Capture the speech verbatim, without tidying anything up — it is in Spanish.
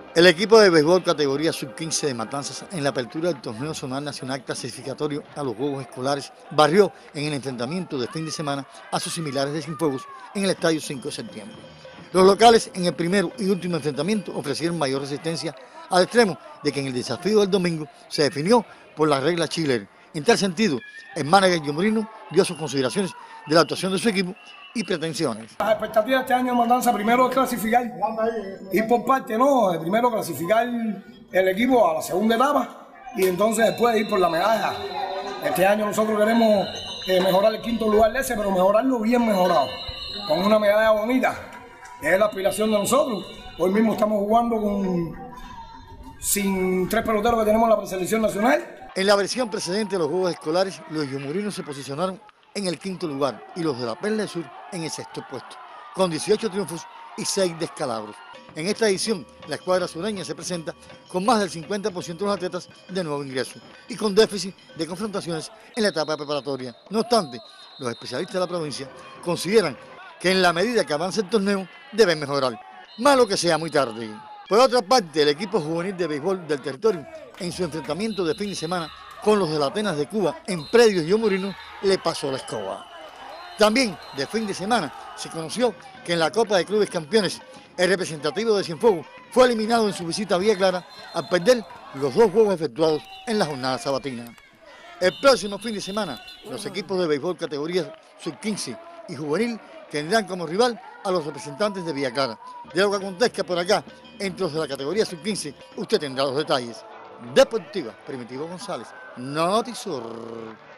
El equipo de béisbol categoría sub quince de Matanzas en la apertura del torneo zonal nacional clasificatorio a los Juegos Escolares barrió en el enfrentamiento de fin de semana a sus similares de Cienfuegos en el estadio cinco de septiembre. Los locales en el primero y último enfrentamiento ofrecieron mayor resistencia al extremo de que en el desafío del domingo se definió por la regla Chiller. En tal sentido, el manager Yomurino dio sus consideraciones de la actuación de su equipo y pretensiones. Las expectativas de este año de Matanza, primero es clasificar, ir por parte, ¿no? Primero clasificar el equipo a la segunda etapa y entonces después ir por la medalla. Este año nosotros queremos eh, mejorar el quinto lugar de ese, pero mejorarlo bien mejorado, con una medalla bonita. Es la aspiración de nosotros. Hoy mismo estamos jugando con sin tres peloteros que tenemos en la preselección nacional. En la versión precedente de los Juegos Escolares, los yomurinos se posicionaron en el quinto lugar y los de la Perla del Sur en el sexto puesto, con dieciocho triunfos y seis descalabros. En esta edición, la escuadra sureña se presenta con más del cincuenta por ciento de los atletas de nuevo ingreso y con déficit de confrontaciones en la etapa preparatoria. No obstante, los especialistas de la provincia consideran que en la medida que avance el torneo deben mejorar, malo que sea muy tarde. Por otra parte, el equipo juvenil de béisbol del territorio, en su enfrentamiento de fin de semana con los de la Atenas de Cuba en predios yomurinos, le pasó la escoba. También de fin de semana se conoció que en la Copa de Clubes Campeones, el representativo de Cienfuegos fue eliminado en su visita a Villa Clara al perder los dos juegos efectuados en la jornada sabatina. El próximo fin de semana, los equipos de béisbol categorías sub quince y juvenil tendrán como rival a los representantes de Villa Clara. De lo que acontezca por acá, entre los de la categoría sub quince, usted tendrá los detalles. Deportiva, Primitivo González, Notisur.